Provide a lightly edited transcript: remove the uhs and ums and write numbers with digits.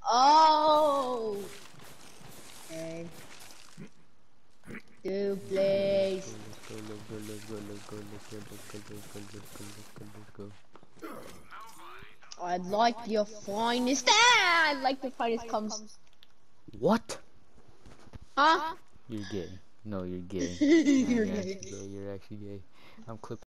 Oh. Okay. Two place. I'd like your finest. Ah, I'd like your finest comes. What? Huh? You're gay. No, you're gay. You're You're gay. actually gay. You're actually gay. I'm clipping.